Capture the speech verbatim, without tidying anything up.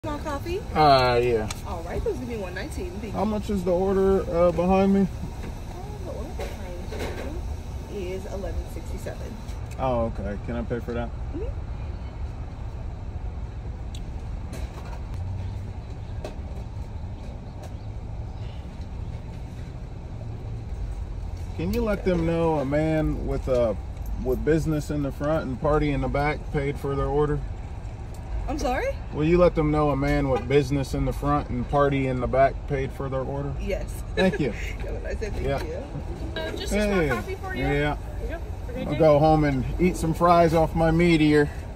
Small coffee? Uh, yeah. All right, those give me one nineteen. How much is the order uh, behind me? Oh, the order behind you is eleven sixty-seven. Oh, okay. Can I pay for that? Mm-hmm. Can you let them know a man with a with business in the front and party in the back paid for their order? I'm sorry? Will you let them know a man with business in the front and party in the back paid for their order? Yes. Thank you. I said thank Yeah. you. Uh, just a Hey. small coffee for you? Yeah. There you go. Have a great I'll day. go home and eat some fries off my meat here.